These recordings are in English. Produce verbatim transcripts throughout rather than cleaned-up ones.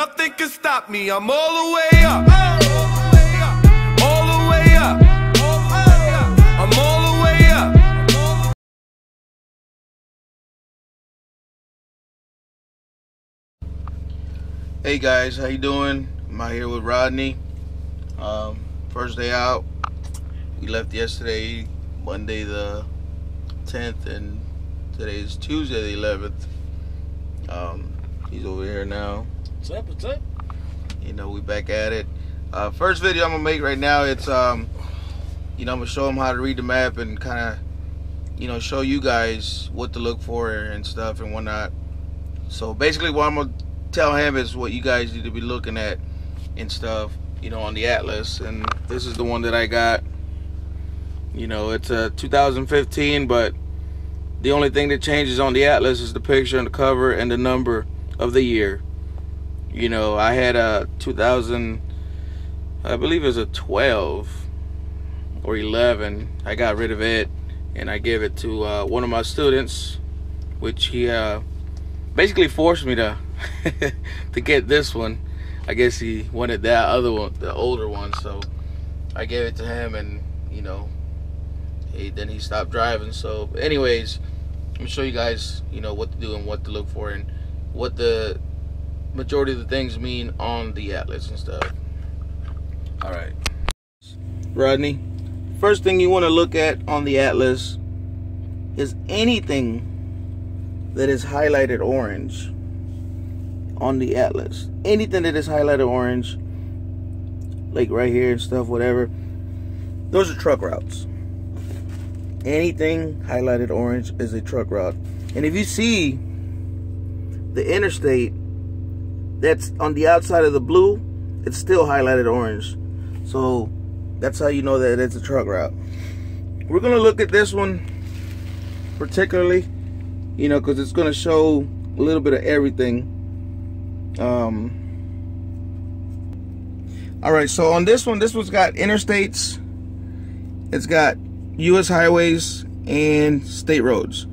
nothing can stop me. I'm all the way up. All the way up. I'm all the way up. Hey guys, how you doing? I'm out here with Rodney. Um, first day out. We left yesterday, Monday the tenth, and today is Tuesday the eleventh. Um, he's over here now. What's up? What's up? You know, we back at it. Uh, first video I'm gonna make right now. It's um, you know, I'm gonna show him how to read the map and kind of, you know, show you guys what to look for and stuff and whatnot. So basically, what I'm gonna tell him is what you guys need to be looking at and stuff, you know, on the Atlas. And this is the one that I got. You know, it's a two thousand fifteen, but the only thing that changes on the Atlas is the picture and the cover and the number of the year. You know, I had a two thousand, I believe it was a twelve or eleven. I got rid of it and I gave it to uh, one of my students, which he uh, basically forced me to to get this one. I guess he wanted that other one, the older one, so I gave it to him, and you know, he, then he stopped driving. So anyways, I'm gonna show you guys, you know, what to do and what to look for and what the majority of the things mean on the Atlas and stuff. All right, Rodney, first thing you want to look at on the Atlas is anything that is highlighted orange on the Atlas. Anything that is highlighted orange, like right here and stuff, whatever, those are truck routes. Anything highlighted orange is a truck route. And if you see the interstate that's on the outside of the blue, it's still highlighted orange. So that's how you know that it's a truck route. We're gonna look at this one particularly, you know, because it's gonna show a little bit of everything. Um, all right, so on this one, this one's got interstates, it's got U S highways and state roads.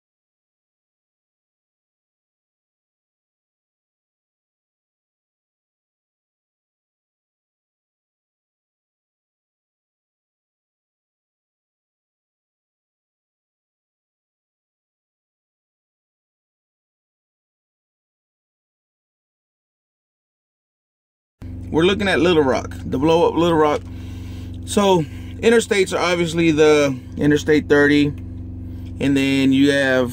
We're looking at Little Rock, the blow up Little Rock. So interstates are obviously the Interstate thirty, and then you have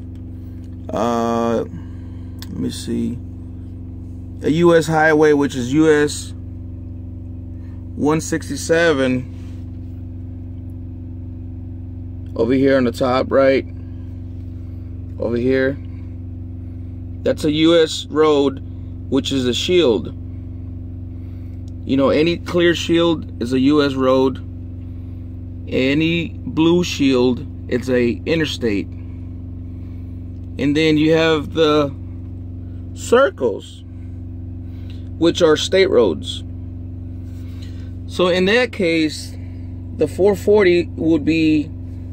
uh let me see, a U S highway, which is U S one sixty-seven over here on the top right, over here. That's a U S road, which is a shield. You know, any clear shield is a U S road. Any blue shield, it's a interstate. And then you have the circles, which are state roads. So in that case, the four forty would be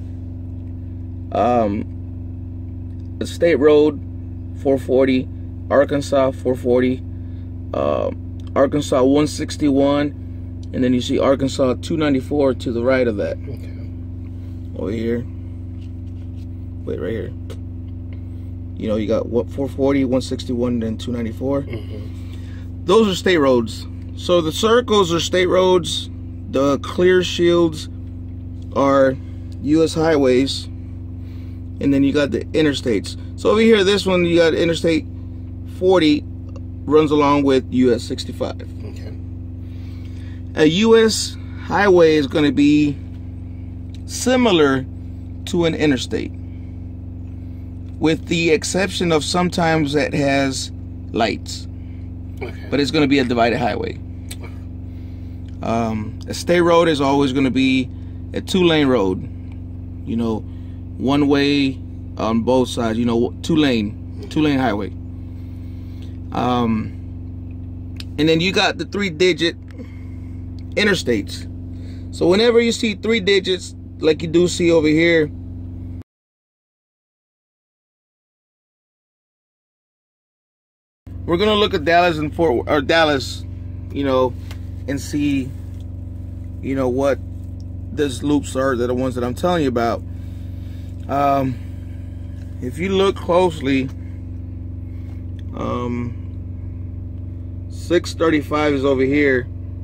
um, a state road, four forty, Arkansas four forty, uh, Arkansas one sixty-one, and then you see Arkansas two ninety-four to the right of that. Okay. Over here. Wait, right here. You know, you got what, four forty, one sixty-one, and then two ninety-four. Mm-hmm. Those are state roads. So the circles are state roads. The clear shields are U S highways. And then you got the interstates. So over here, this one, you got Interstate forty runs along with U S sixty-five. Okay. A U S highway is going to be similar to an interstate, with the exception of sometimes that has lights. Okay. But it's going to be a divided highway. Um, a state road is always going to be a two-lane road. You know, one way on both sides. You know, two-lane, two-lane highway. Um, and then you got the three-digit interstates. So whenever you see three digits, like you do see over here, we're gonna look at Dallas and Fort or Dallas, you know, and see, you know, what these loops are. They're the ones that I'm telling you about. Um, if you look closely, um, six thirty-five is over here,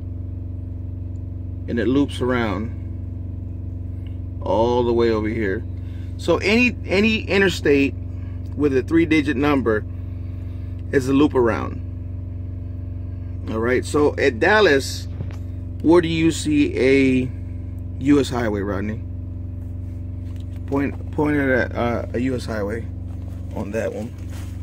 and it loops around all the way over here. So any any interstate with a three-digit number is a loop around. All right. So at Dallas, where do you see a U S highway, Rodney? Point pointed at uh, a U S highway on that one.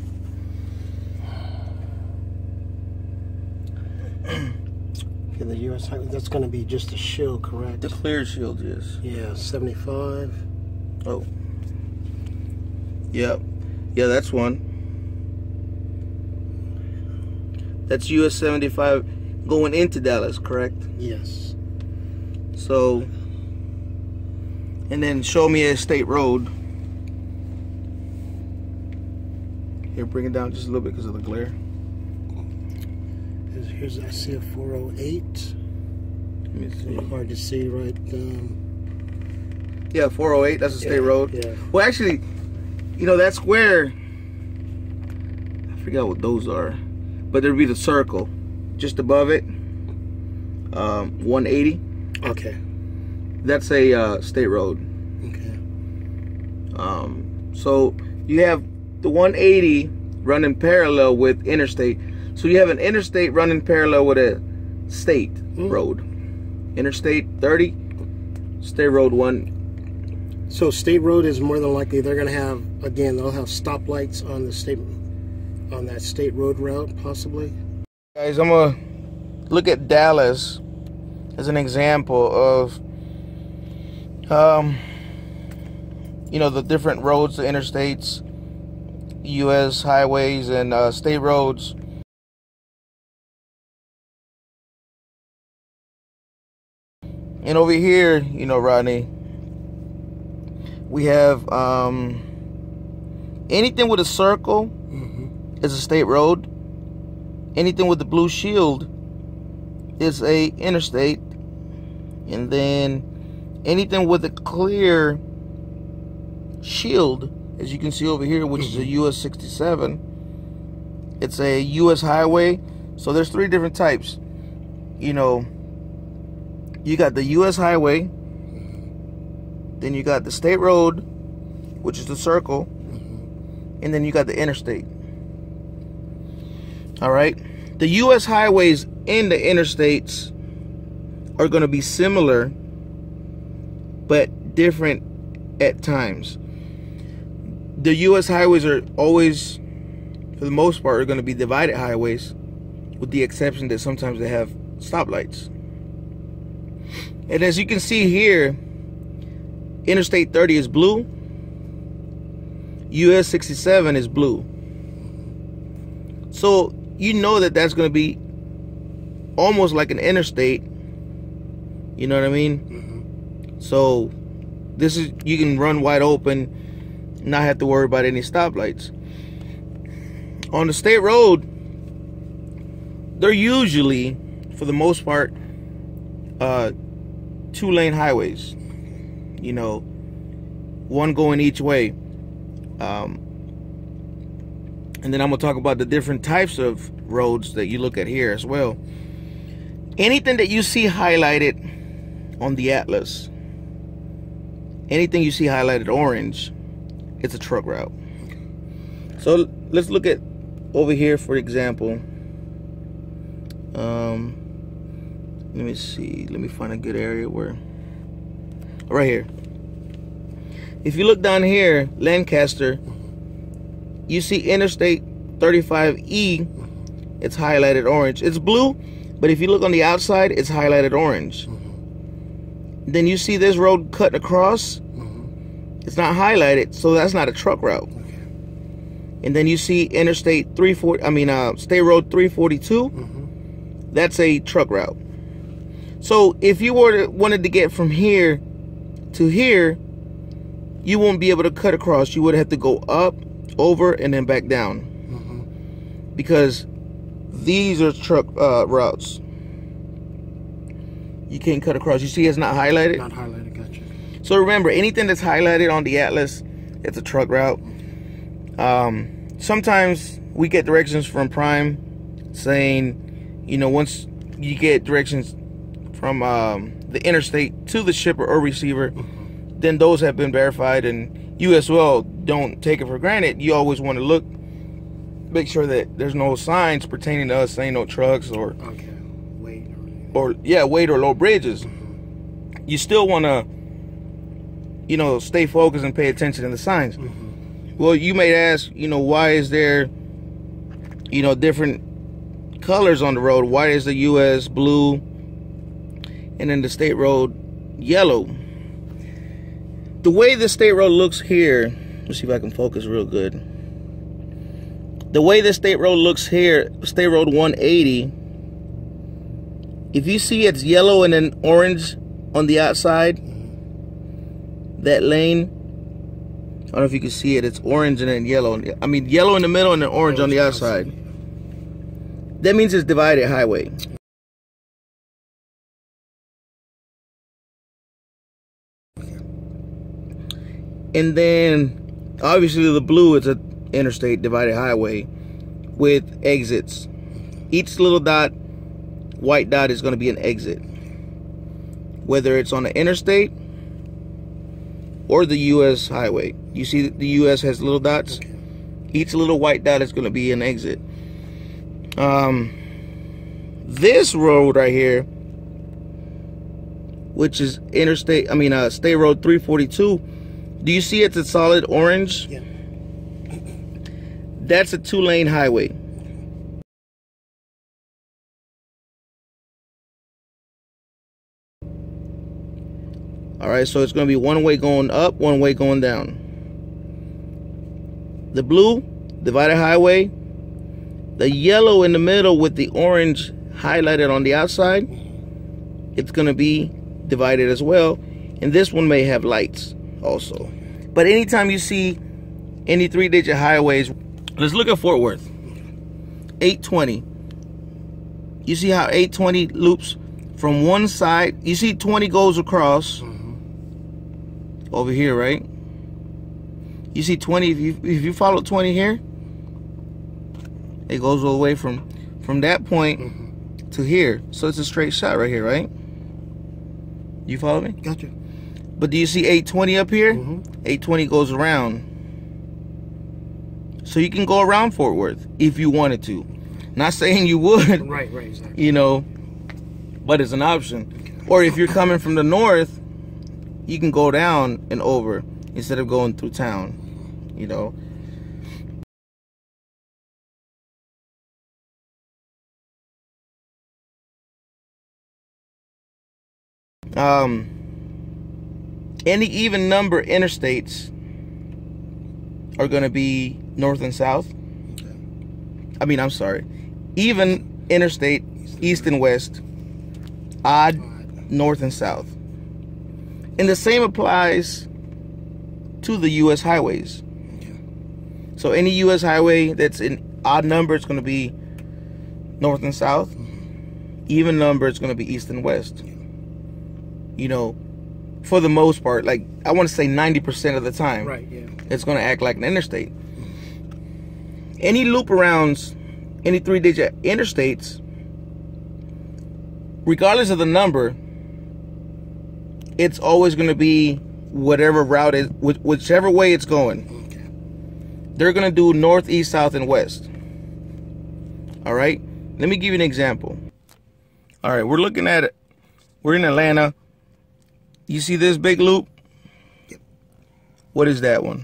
Okay, the U S highway. That's going to be just a shield, correct? The clear shield, yes. Yeah, seventy-five. Oh. Yep. Yeah, that's one. That's U S seventy-five going into Dallas, correct? Yes. So, and then show me a state road. Here, bring it down just a little bit because of the glare. Here's, here's I see a four oh eight. Let me see. Hard to see right. Um, Yeah, four oh eight. That's a state yeah, road. Yeah. Well, actually, you know, that's where, I forgot what those are, but there'd be the circle just above it. Um, one eighty. Okay. That's a uh, state road. Okay. Um, so you have the one eighty running parallel with interstate. So you have an interstate running parallel with a state mm. road. Interstate thirty, state road one. So state road is more than likely they're going to have, again, they'll have stoplights on the state, on that state road route, possibly. Guys, I'm gonna look at Dallas as an example of, um, you know, the different roads, the interstates, U S highways, and uh, state roads. And over here, you know, Rodney, we have um, anything with a circle mm-hmm. is a state road. Anything with the blue shield is a interstate. And then anything with a clear shield, as you can see over here, which is a U S sixty-seven, it's a U S highway. So there's three different types. You know, you got the U S highway, then you got the state road, which is the circle, and then you got the interstate. All right, the U S highways and the interstates are going to be similar, but different at times. The U S highways are always, for the most part, are going to be divided highways, with the exception that sometimes they have stoplights. And as you can see here, Interstate thirty is blue, U S sixty-seven is blue. So you know that that's going to be almost like an interstate. You know what I mean? Mm-hmm. So this is, you can run wide open, not have to worry about any stoplights. On the state road, they're usually, for the most part, uh, two lane highways. You know, one going each way. Um, and then I'm going to talk about the different types of roads that you look at here as well. Anything that you see highlighted on the atlas, anything you see highlighted orange, it's a truck route. So let's look at over here, for example. Um, let me see. Let me find a good area where. Right here. If you look down here, Lancaster, you see Interstate thirty-five E. It's highlighted orange. It's blue, but if you look on the outside, it's highlighted orange. Mm-hmm. Then you see this road cut across. Mm-hmm. It's not highlighted, so that's not a truck route. Okay. And then you see Interstate three forty. I mean, uh, State Road three forty-two. Mm-hmm. That's a truck route. So if you were to wanted to get from here to here, you won't be able to cut across. You would have to go up, over, and then back down. Mm-hmm. Because these are truck uh, routes. You can't cut across. You see it's not highlighted? Not highlighted, gotcha. So remember, anything that's highlighted on the Atlas, it's a truck route. Um, sometimes we get directions from Prime saying, you know, once you get directions from um, the interstate to the shipper or receiver, mm-hmm. then those have been verified, and you as well don't take it for granted. You always want to look, make sure that there's no signs pertaining to us saying no trucks or okay. weight or, or yeah, weight or low bridges. Mm-hmm. You still want to, you know, stay focused and pay attention to the signs. Mm-hmm. Well, you may ask, you know, why is there, you know, different colors on the road? Why is the U S blue and then the state road yellow? The way the state road looks here, let's see if I can focus real good. The way the state road looks here, state road one eighty, if you see it's yellow and then orange on the outside, that lane, I don't know if you can see it, it's orange and then yellow. I mean, yellow in the middle and then orange on the outside. That means it's divided highway. And then, obviously, the blue is an interstate divided highway with exits. Each little dot, white dot, is going to be an exit. Whether it's on the interstate or the U S highway. You see the U S has little dots? Okay. Each little white dot is going to be an exit. Um, this road right here, which is interstate, I mean, uh, State Road three forty-two, do you see it's a solid orange? Yeah. That's a two-lane highway. All right, so it's going to be one way going up, one way going down. The blue, divided highway. The yellow in the middle with the orange highlighted on the outside, it's going to be divided as well. And this one may have lights also. But anytime you see any three-digit highways, let's look at Fort Worth. eight twenty. You see how eight twenty loops from one side? You see twenty goes across mm-hmm. over here, right? You see twenty, if you, if you follow twenty here, it goes all the way from, from that point mm-hmm. to here. So it's a straight shot right here, right? You follow me? Gotcha. But do you see eight twenty up here? Mm-hmm. eight twenty goes around. So you can go around Fort Worth if you wanted to. Not saying you would. Right, right, exactly. You know, but it's an option. Okay. Or if you're coming from the north, you can go down and over instead of going through town, you know. Um, any even number interstates are going to be north and south. Okay. I mean, I'm sorry. Even interstate, east and west. Odd, north and south. And the same applies to the U S highways. Okay. So any U S highway that's in odd number, it's going to be north and south. Mm-hmm. Even number, it's going to be east and west. Okay. You know, for the most part, like I want to say ninety percent of the time, right? Yeah, it's going to act like an interstate. Mm-hmm. Any loop arounds, any three-digit interstates, regardless of the number, it's always going to be whatever route is, whichever way it's going. Okay. They're going to do north, east, south, and west. All right. Let me give you an example. All right, we're looking at it. We're in Atlanta. You see this big loop? Yep. What is that one?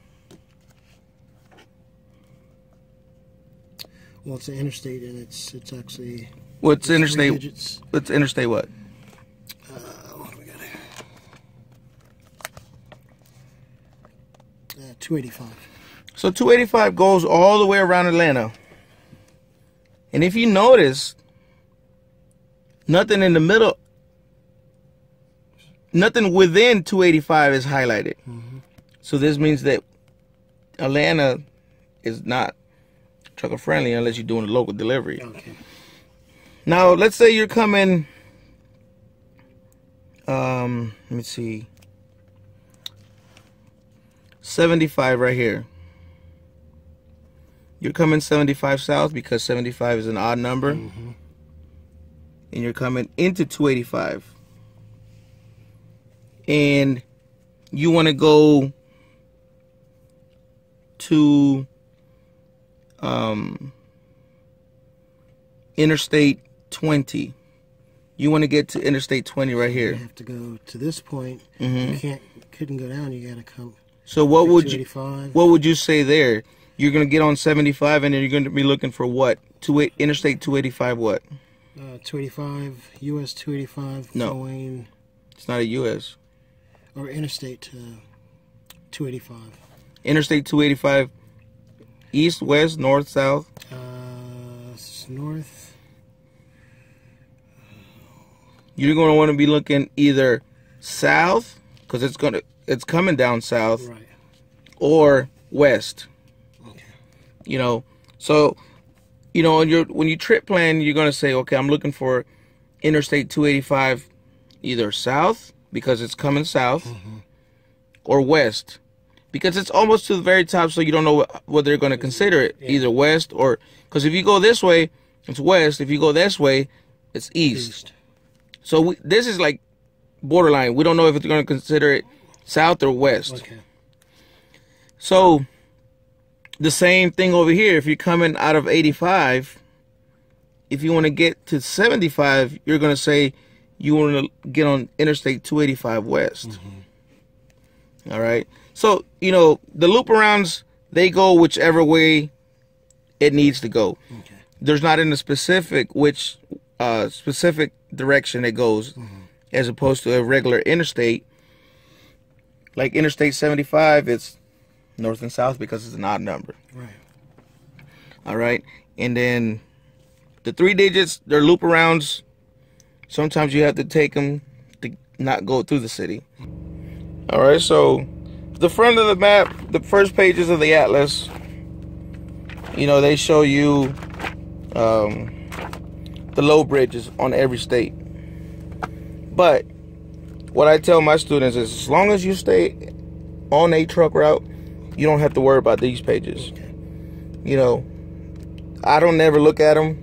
Well, it's an interstate, and it's it's actually. What's interstate? What's interstate? What? Uh, what do we got here? Uh, two eighty-five. So two eighty-five goes all the way around Atlanta, and if you notice, nothing in the middle. Nothing within two eighty-five is highlighted. Mm-hmm. So this means that Atlanta is not trucker friendly unless you're doing a local delivery. Okay. Now, let's say you're coming, um, let me see, seventy-five right here. You're coming seventy-five south because seventy-five is an odd number. Mm-hmm. And you're coming into two eighty-five. And you want to go to um, Interstate twenty. You want to get to Interstate twenty right here. You have to go to this point. Mm-hmm. You can't, couldn't go down. You got to come. So what would you, two eighty-five. what would you say there? You're going to get on seventy-five, and then you're going to be looking for what? Two, Interstate two eighty-five what? Uh, two eighty-five, U S two eighty-five, No. going... It's not a U S. Or Interstate uh, two eighty-five. Interstate two eighty-five, east, west, north, south? Uh, it's north. You're going to want to be looking either south, because it's going to, it's coming down south, Right. or west. Okay. You know, so, you know, when, you're, when you trip plan, you're going to say, okay, I'm looking for Interstate two eighty-five either south, because it's coming south, mm-hmm. or west, because it's almost to the very top, so you don't know what, what they're going to consider it, yeah. Either west or, because if you go this way, it's west. If you go this way, it's east. east. So we, this is like borderline. We don't know if it's going to consider it south or west. Okay. So the same thing over here. If you're coming out of eighty-five, if you want to get to seventy-five, you're going to say you want to get on Interstate two eighty-five west. Mm-hmm. All right. So, you know, the loop arounds, they go whichever way it needs to go. Okay. There's not in a specific which uh, specific direction it goes, mm-hmm. as opposed to a regular interstate. Like Interstate seventy-five, it's north and south because it's an odd number. Right. All right. And then the three digits, they're loop arounds. Sometimes you have to take them to not go through the city. All right. So the front of the map, the first pages of the atlas, you know, they show you um, the low bridges on every state. But what I tell my students is, as long as you stay on a truck route, you don't have to worry about these pages. You know, I don't never look at them,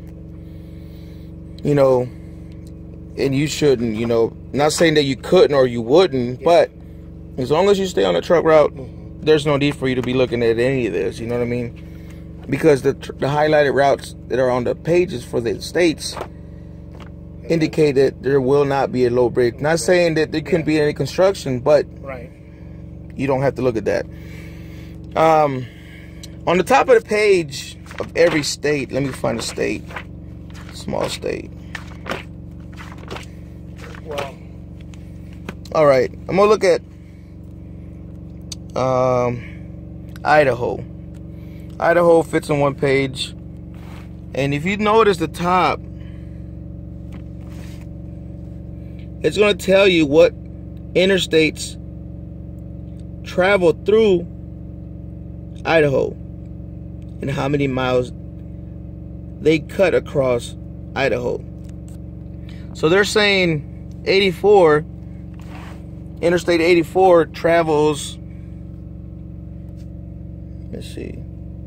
you know, and you shouldn't, you know. Not saying that you couldn't or you wouldn't, but as long as you stay on a truck route, there's no need for you to be looking at any of this, you know what I mean? Because the, the highlighted routes that are on the pages for the states indicate that there will not be a low bridge. Not saying that there couldn't be any construction, but right. You don't have to look at that. Um, on the top of the page of every state, let me find a state, small state. Well, all right, I'm gonna look at um, Idaho. Idaho fits on one page, and if you notice the top, it's going to tell you what interstates travel through Idaho and how many miles they cut across Idaho. So they're saying eighty-four, Interstate eighty-four travels, let's see,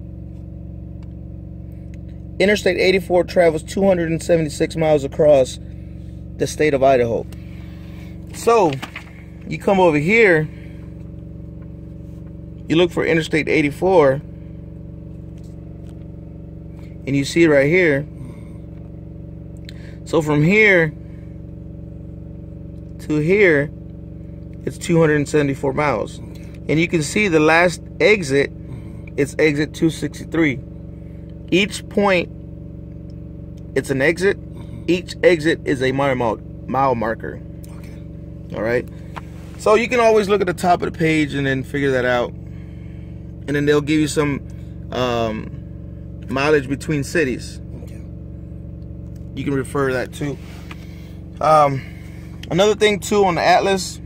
Interstate eighty-four travels two hundred seventy-six miles across the state of Idaho. So you come over here, you look for Interstate eighty-four, and you see it right here. So from here to here, it's two hundred seventy-four miles. And you can see the last exit, it's exit two sixty-three. Each point, it's an exit. Each exit is a mile, mile marker. Okay. All right. So you can always look at the top of the page and then figure that out. And then they'll give you some um, mileage between cities. Okay. You can refer to that too. Um, another thing too on the atlas,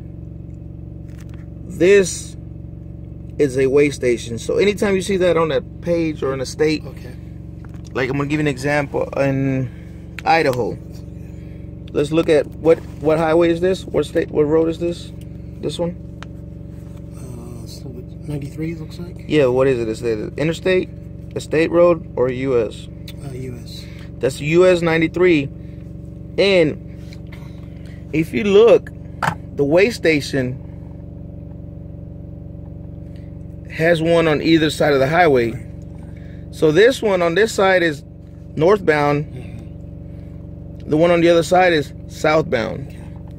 this is a weigh station. So anytime you see that on that page or in a state. Okay. Like I'm gonna give you an example in Idaho. Let's look at what what highway is this? What state? What road is this? This one? Uh, so ninety-three looks like. Yeah. What is it? Is it interstate, a state road, or U S? Uh, U S. That's U S ninety-three. And if you look, the way station has one on either side of the highway. So this one on this side is northbound. The one on the other side is southbound.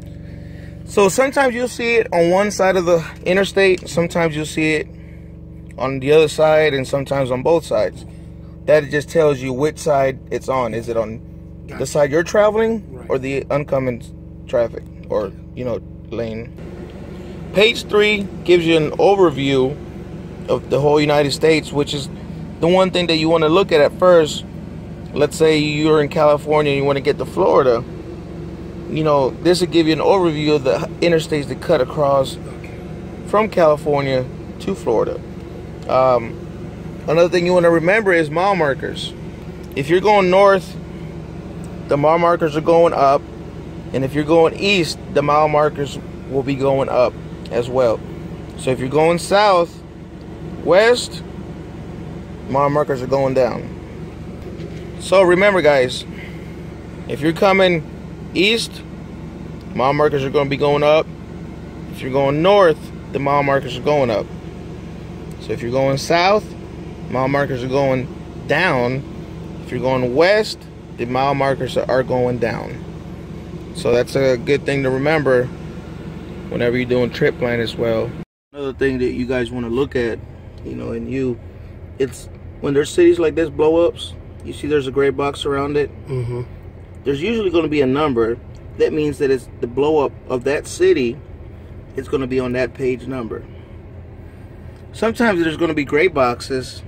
So sometimes you'll see it on one side of the interstate, sometimes you'll see it on the other side, and sometimes on both sides. That just tells you which side it's on. Is it on the side you're traveling, or the oncoming traffic, or, you know, lane? Page three gives you an overview of the whole United States, which is the one thing that you want to look at at first. Let's say you're in California and you want to get to Florida. You know, this will give you an overview of the interstates that cut across from California to Florida. Um, another thing you want to remember is mile markers. If you're going north, the mile markers are going up. And if you're going east, the mile markers will be going up as well. So if you're going south, west, mile markers are going down. So remember, guys, if you're coming east, mile markers are going to be going up. If you're going north, the mile markers are going up. So if you're going south, mile markers are going down. If you're going west, the mile markers are going down. So that's a good thing to remember whenever you're doing trip plan as well. Another thing that you guys want to look at, you know, and you, it's when there's cities like this, blow ups, you see there's a gray box around it. Mm-hmm. There's usually going to be a number. That means that it's the blow up of that city. It's going to be on that page number. Sometimes there's going to be gray boxes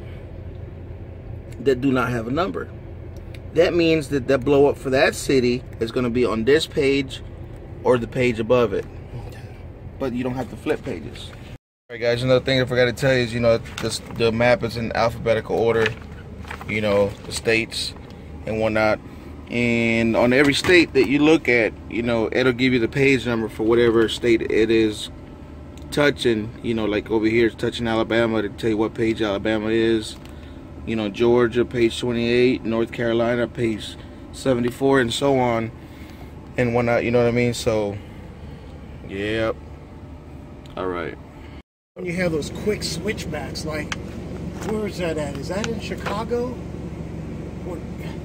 that do not have a number. That means that the blow up for that city is going to be on this page or the page above it. But you don't have to flip pages. Alright guys, another thing I forgot to tell you is, you know, this, the map is in alphabetical order. You know, the states and whatnot. And on every state that you look at, you know, it'll give you the page number for whatever state it is touching. You know, like over here it's touching Alabama, to tell you what page Alabama is. You know, Georgia, page twenty-eight, North Carolina, page seventy-four, and so on and whatnot, you know what I mean? So, yep. Alright. When you have those quick switchbacks, like, where is that at? Is that in Chicago? Or,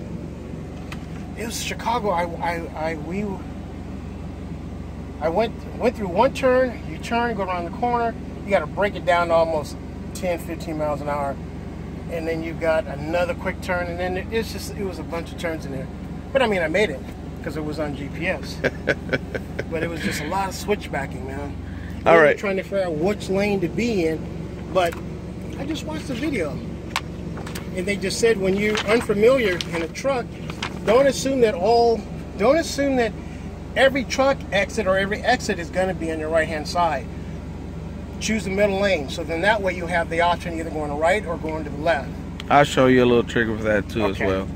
it was Chicago. I, I, I, we, I went went through one turn. You turn, go around the corner. You got to break it down to almost ten, fifteen miles an hour, and then you got another quick turn, and then it's just it was a bunch of turns in there. But I mean, I made it because it was on G P S. But it was just a lot of switchbacking, man. All we right. were trying to figure out which lane to be in, but I just watched the video, and they just said when you're unfamiliar in a truck, don't assume that all, don't assume that every truck exit or every exit is going to be on your right hand side. Choose the middle lane, so then that way you have the option either going to the right or going to the left. I'll show you a little trigger for that too, Okay. as well.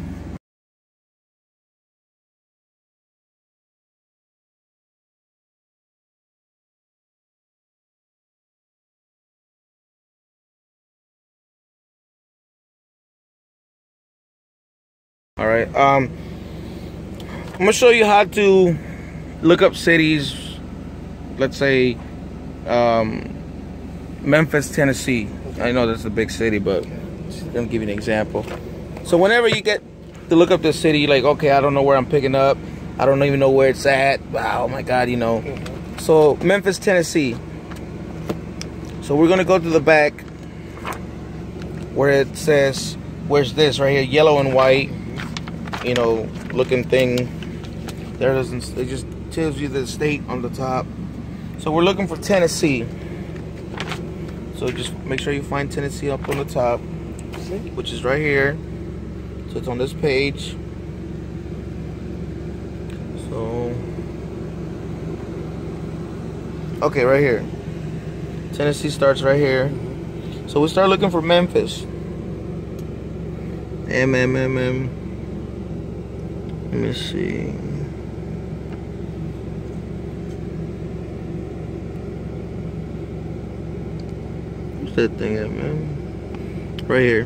All right, um, I'm gonna show you how to look up cities. Let's say um, Memphis, Tennessee. I know that's a big city, but I'm gonna give you an example. So whenever you get to look up the city, you're like, okay, I don't know where I'm picking up. I don't even know where it's at. Wow, oh my God, you know. So Memphis, Tennessee. So we're gonna go to the back where it says, where's this right here, yellow and white. You know, looking thing. There doesn't. It just tells you the state on the top. So we're looking for Tennessee. So just make sure you find Tennessee up on the top, which is right here. So it's on this page. So okay, right here. Tennessee starts right here. So we start looking for Memphis. M M M M. Let me see. What's that thing at, man? Right here.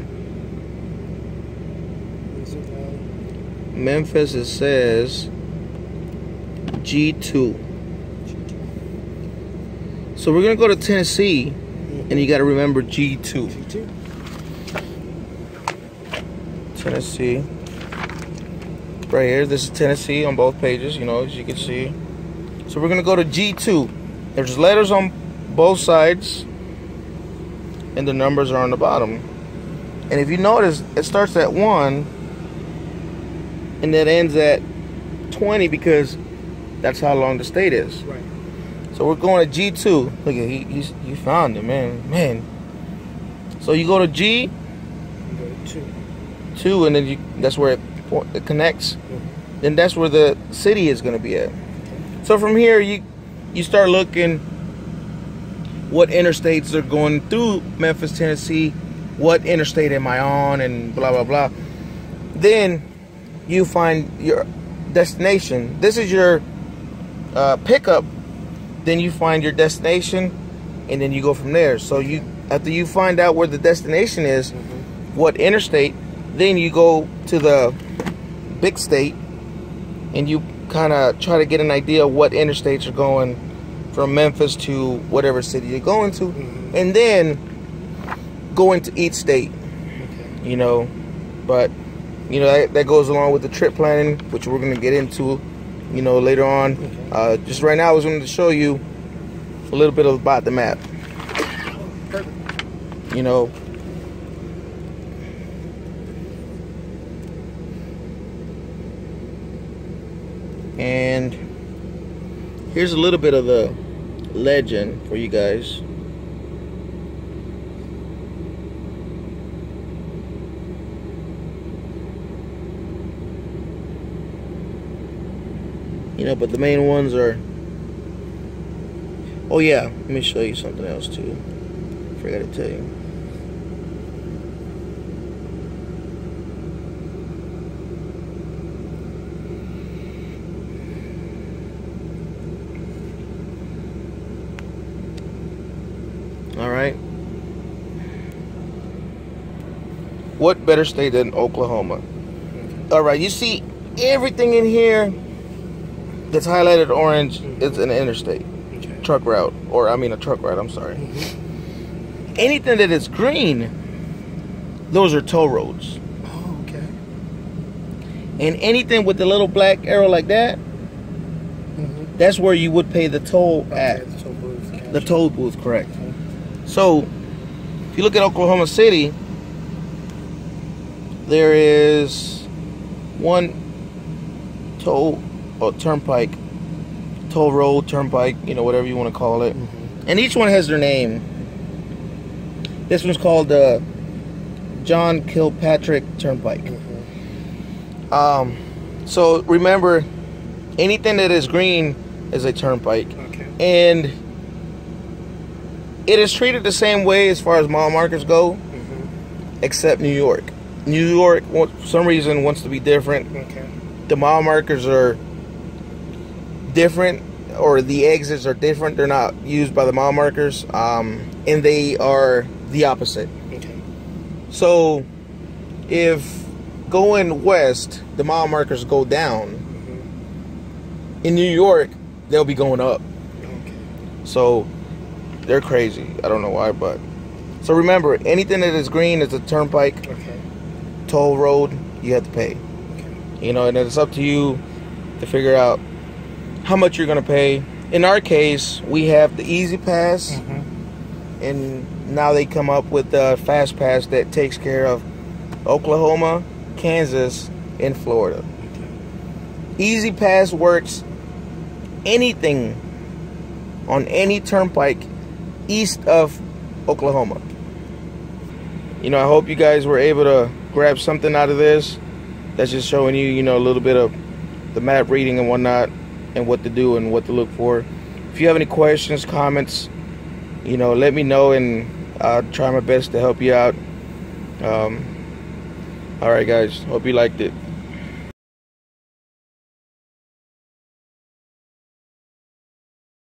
Memphis, it says G two. So we're gonna go to Tennessee, and you gotta remember G two. G two. Tennessee. Right here, this is Tennessee on both pages, you know, as you can see. So we're gonna go to G two. There's letters on both sides, and the numbers are on the bottom. And if you notice, it starts at one, and that ends at twenty because that's how long the state is. Right. So we're going to G two. Look at he he's you found it, man. Man. So you go to G You go to two. two, and then you that's where it, it connects. Mm-hmm. Then that's where the city is going to be at. So from here you you start looking what interstates are going through Memphis, Tennessee, what interstate am I on, and blah blah blah. Then you find your destination. This is your uh, pickup. Then you find your destination, and then you go from there. So you, after you find out where the destination is, mm-hmm. what interstate, then you go to the big state, and you kind of try to get an idea of what interstates are going from Memphis to whatever city you're going to, mm-hmm. and then go into each state. Okay. You know, but you know that, that goes along with the trip planning, which we're gonna get into, you know, later on. Okay. Uh, just right now, I was going to show you a little bit about the map. You know, and here's a little bit of the legend for you guys. You know, but the main ones are... Oh yeah, let me show you something else too. Forgot to tell you. Alright. What better state than Oklahoma? Alright, you see everything in here that's highlighted orange is an interstate. Okay. Truck route. Or, I mean a truck route, I'm sorry. Mm-hmm. Anything that is green, those are toll roads. Oh, okay. And anything with the little black arrow like that, mm-hmm. that's where you would pay the toll okay, at. The toll booth. Gotcha. The toll booth, correct. Okay. So, if you look at Oklahoma City, there is one toll or turnpike, toll road, turnpike, you know, whatever you want to call it. Mm-hmm. And each one has their name. This one's called the uh, John Kilpatrick Turnpike. Mm-hmm. Um, so remember, anything that is green is a turnpike. Okay. And it is treated the same way as far as mile markers go, mm-hmm. except New York. New York, for some reason, wants to be different. Okay. The mile markers are different, or the exits are different. They're not used by the mile markers, um, and they are the opposite. Okay. So, if going west, the mile markers go down. Mm-hmm. In New York, they'll be going up. Okay. So, they're crazy. I don't know why, but so remember, anything that is green is a turnpike. Okay. Toll road, you have to pay. Okay. You know, and it's up to you to figure out how much you're going to pay. In our case, we have the Easy Pass, mm-hmm. and now they come up with the Fast Pass that takes care of Oklahoma, Kansas, and Florida. Okay. Easy Pass works anything on any turnpike east of Oklahoma. You know, I hope you guys were able to grab something out of this. That's just showing you, you know, a little bit of the map reading and whatnot, and what to do and what to look for. If you have any questions, comments, you know, let me know, and I'll try my best to help you out. Um, All right, guys. Hope you liked it.